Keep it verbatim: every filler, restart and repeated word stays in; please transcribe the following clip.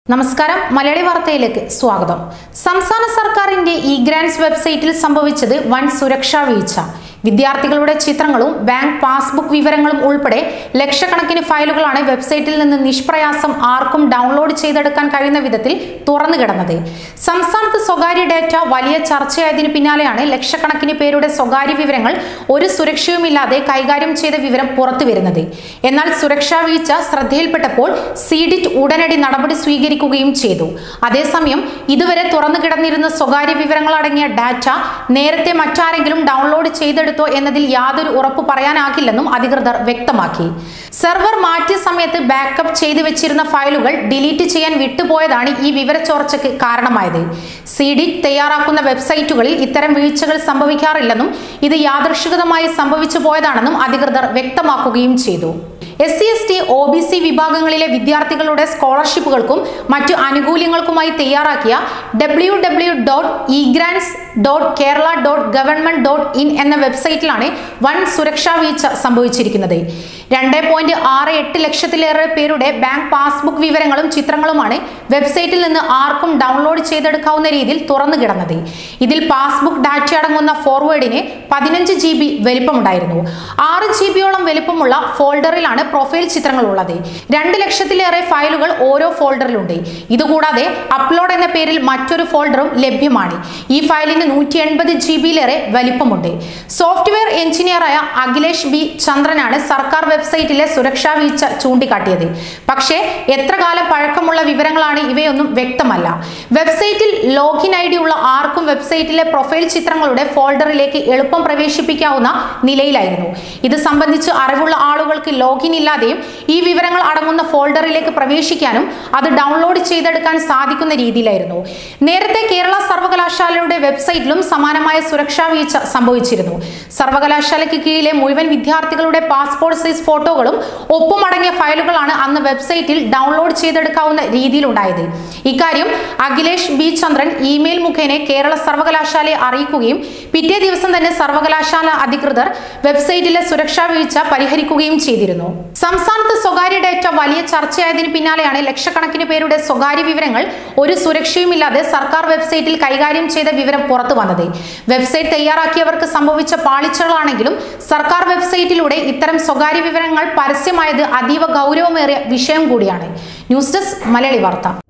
നമസ്കാരം മലയാളി വാർത്തയിലേക്ക് സ്വാഗതം. സംസ്ഥാന സർക്കാരിന്റെ ഇ ഗ്രാൻസ് വെബ്സൈറ്റിൽ സംഭവിച്ചത് വൻ സുരക്ഷാ വീഴ്ച. വിദ്യാർത്ഥികളുടെ ചിത്രങ്ങളും ബാങ്ക് പാസ്ബുക്ക് വിവരങ്ങളും ഉൾപ്പെടെ ലക്ഷക്കണക്കിന് ഫയലുകളാണ് വെബ്സൈറ്റിൽ നിന്ന് നിഷ്പ്രയാസം ആർക്കും ഡൗൺലോഡ് ചെയ്തെടുക്കാൻ കഴിയുന്ന വിധത്തിൽ തുറന്നു കിടന്നത്. സംസ്ഥാനത്ത് സ്വകാര്യ ഡാറ്റ വലിയ ചർച്ചയായതിനു പിന്നാലെയാണ് ലക്ഷക്കണക്കിന് പേരുടെ സ്വകാര്യ വിവരങ്ങൾ ഒരു സുരക്ഷയുമില്ലാതെ കൈകാര്യം ചെയ്ത വിവരം പുറത്തു വരുന്നത്. എന്നാൽ സുരക്ഷാ വീഴ്ച ശ്രദ്ധയിൽപ്പെട്ടപ്പോൾ സി-ഡിറ്റ് ഉടനടി നടപടി സ്വീകരിക്കുകയും ചെയ്തു. അതേസമയം ഇതുവരെ തുറന്നു കിടന്നിരുന്ന സ്വകാര്യ വിവരങ്ങൾ അടങ്ങിയ ഡാറ്റ നേരത്തെ മറ്റാരെങ്കിലും ഡൗൺലോഡ് ചെയ്തെടുത്തു എന്നതിൽ യാതൊരു ഉറപ്പ് പറയാനാകില്ലെന്നും അധികൃതർ വ്യക്തമാക്കി. സെർവർ മാറ്റിയ സമയത്ത് ബാക്കപ്പ് ചെയ്തു വെച്ചിരുന്ന ഫയലുകൾ ഡിലീറ്റ് ചെയ്യാൻ വിട്ടുപോയതാണ് ഈ വിവരച്ചോർച്ചയ്ക്ക് കാരണമായത്. സി-ഡിറ്റ് തയ്യാറാക്കുന്ന വെബ്സൈറ്റുകളിൽ ഇത്തരം വീഴ്ചകൾ സംഭവിക്കാറില്ലെന്നും ഇത് യാദൃശ്ചികമായി സംഭവിച്ചു പോയതാണെന്നും അധികൃതർ വ്യക്തമാക്കുകയും ചെയ്തു. S C S T O B C വിഭാഗങ്ങളിലെ വിദ്യാർത്ഥികളുടെ സ്കോളർഷിപ്പുകൾക്കും മറ്റു ആനുകൂല്യങ്ങൾക്കുമായി തയ്യാറാക്കിയ W W dot e grants dot Kerala dot government dot in എന്ന വെബ്സൈറ്റിലാണ് വൻ സുരക്ഷാ വീഴ്ച സംഭവിച്ചിരിക്കുന്നത്. രണ്ട് പോയിന്റ് ആറ് എട്ട് ലക്ഷത്തിലേറെ പേരുടെ ബാങ്ക് പാസ്ബുക്ക് വിവരങ്ങളും ചിത്രങ്ങളുമാണ് വെബ്സൈറ്റിൽ നിന്ന് ആർക്കും ഡൗൺലോഡ് ചെയ്തെടുക്കാവുന്ന രീതിയിൽ തുറന്നു കിടന്നത്. ഇതിൽ പാസ്ബുക്ക് ഡാറ്റ അടങ്ങുന്ന ഫോർവേഡിന് പതിനഞ്ച് ജി ബി വലിപ്പമുണ്ടായിരുന്നു. ആറ് ജി ബിയോളം വലിപ്പമുള്ള ഫോൾഡറിലാണ് പ്രൊഫൈൽ ചിത്രങ്ങൾ ഉള്ളത്. രണ്ട് ലക്ഷത്തിലേറെ ഫയലുകൾ ഓരോ ഫോൾഡറിലുണ്ട്. ഇതുകൂടാതെ അപ്ലോഡ് എന്ന പേരിൽ മറ്റൊരു ഫോൾഡറും ലഭ്യമാണ്. ഈ ഫയലിന് നൂറ്റി എൺപത് ജി ബിയിലേറെ വലിപ്പമുണ്ട്. സോഫ്റ്റ്വെയർ എഞ്ചിനീയറായ അഖിലേഷ് ബി ചന്ദ്രനാണ് സർക്കാർ വെബ്സൈറ്റിലെ സുരക്ഷാ വീഴ്ച ചൂണ്ടിക്കാട്ടിയത്. പക്ഷേ എത്ര കാലം പഴക്കമുള്ള വിവരങ്ങളാണ് ഇവയൊന്നും വ്യക്തമല്ല. വെബ്സൈറ്റിൽ ലോഗിൻ ഐ ഡി ഉള്ള ആർക്കും വെബ്സൈറ്റിലെ പ്രൊഫൈൽ ചിത്രങ്ങളുടെ ഫോൾഡറിലേക്ക് എളുപ്പം പ്രവേശിപ്പിക്കാവുന്ന നിലയിലായിരുന്നു. ഇത് സംബന്ധിച്ച് അറിവുള്ള ആളുകൾക്ക് ലോഗിൻ ഇല്ലാതെയും ഈ വിവരങ്ങൾ അടങ്ങുന്ന ഫോൾഡറിലേക്ക് പ്രവേശിക്കാനും അത് ഡൗൺലോഡ് ചെയ്തെടുക്കാൻ സാധിക്കുന്ന രീതിയിലായിരുന്നു. നേരത്തെ കേരള സർവകലാശാലയുടെ വെബ്സൈറ്റിലും സമാനമായ സുരക്ഷാ വീഴ്ച സംഭവിച്ചിരുന്നു. സർവകലാശാലയ്ക്ക് കീഴിലെ മുഴുവൻ വിദ്യാർത്ഥികളുടെ പാസ്പോർട്ട് സൈസ് ഫോട്ടോകളും ഒപ്പം അടങ്ങിയ ഫയലുകളാണ് അന്ന് വെബ്സൈറ്റിൽ ഡൗൺലോഡ് ചെയ്തെടുക്കാവുന്ന രീതിയിലുണ്ടായത്. ഇക്കാര്യം അഖിലേഷ് ബി ചന്ദ്രൻ ഇമെയിൽ മുഖേന കേരള സർവകലാശാലയെ അറിയിക്കുകയും പിറ്റേ ദിവസം തന്നെ സർവകലാശാല അധികൃതർ വെബ്സൈറ്റിലെ സുരക്ഷാ വീഴ്ച പരിഹരിക്കുകയും ചെയ്തിരുന്നു. സംസ്ഥാനത്ത് സ്വകാര്യ ഡാറ്റ വലിയ ചർച്ചയായതിനു പിന്നാലെയാണ് ലക്ഷക്കണക്കിന് പേരുടെ സ്വകാര്യ വിവരങ്ങൾ ഒരു സുരക്ഷയുമില്ലാതെ സർക്കാർ വെബ്സൈറ്റിൽ കൈകാര്യം ചെയ്ത വിവരം പുറത്തു വന്നത്. വെബ്സൈറ്റ് തയ്യാറാക്കിയവർക്ക് സംഭവിച്ച പാളിച്ചകളാണെങ്കിലും സർക്കാർ വെബ്സൈറ്റിലൂടെ ഇത്തരം സ്വകാര്യ വിവരങ്ങൾ പരസ്യമായത് അതീവ ഗൗരവമേറിയ വിഷയം കൂടിയാണ്. ന്യൂസ് ഡെസ്ക് മലയാളി വാർത്ത.